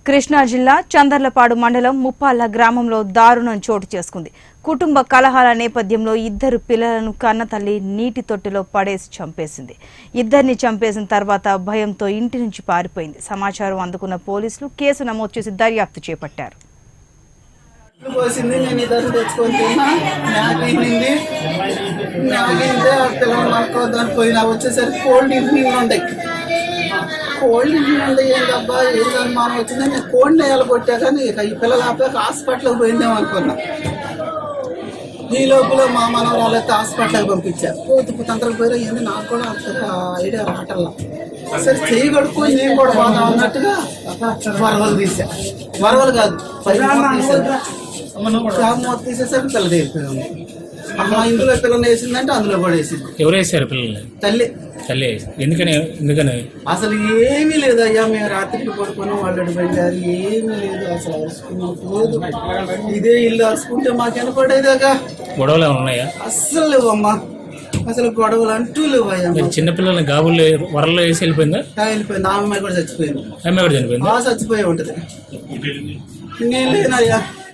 కృష్ణా జిల్లా చందర్లపాడు మండలం ముప్పాళ్ల గ్రామంలో దారుణం చోటు చేసుకుంది. కుటుంబ కలహాల నేపథ్యంలో ఇద్దరు పిల్లలను కన్నతల్లి నీటి తొట్టెలో పడేసి చంపేసింది. ఇద్దరిని చంపేసిన తర్వాత భయంతో ఇంటి నుంచి పారిపోయింది. సమాచారం అందుకున్న పోలీసులు కేసు నమోదు చేసి దర్యాప్తు చేపట్టారు. కోల్డ్ ఏంటబ్బా ఏం అనుమానం వచ్చింది. నేను కోల్డ్ నెయ్యాలి కొట్టా కానీ ఈ పిల్లలు ఆపాక హాస్పిటల్కి పోయిందేమో అనుకున్నా. ఈ లోపల మా మనవరాలైతే హాస్పిటల్కి పంపించారు. పోతు తంత్రకు పోయినా ఏంది నాకు కూడా ఐడియా రావటంలా. సరే చేయి కడుక్కొని నేను కూడా పోదాం అన్నట్టుగా వరవలు తీసా. వరవలు కాదు మూత తీసేసరికి పిల్ల తీరిపోయింది. అమ్మ ఇందులో పిల్లలు వేసిందంటే అందులో కూడా వేసింది. ఎవరు వేసారు పిల్లల్ని? తల్లి. ఎందుకని అసలు ఏమీ లేదు అయ్యా. మేము రాత్రికి పడుకున్నాం, వాళ్ళు వెళ్ళారు. ఏమీ లేదు అసలు. అరుచుకున్నాం పోదు. ఇదే ఇల్లు అరుచుకుంటే మాకు వినపడేదాకా. గొడవలు ఏమైనా ఉన్నాయా? అస్సలు లేవు అమ్మా. అసలు గొడవలు అంటూ లేవు అయ్యా. చిన్నపిల్లల్ని గాబుల్లో వరల్లో వేసి వెళ్ళిపోయిందా? వెళ్ళిపోయింది. ఆ అమ్మాయి కూడా చచ్చిపోయింది. అమ్మాయి కూడా చనిపోయింది. చచ్చిపోయి ఉంటది. నేను లేనయ్యా.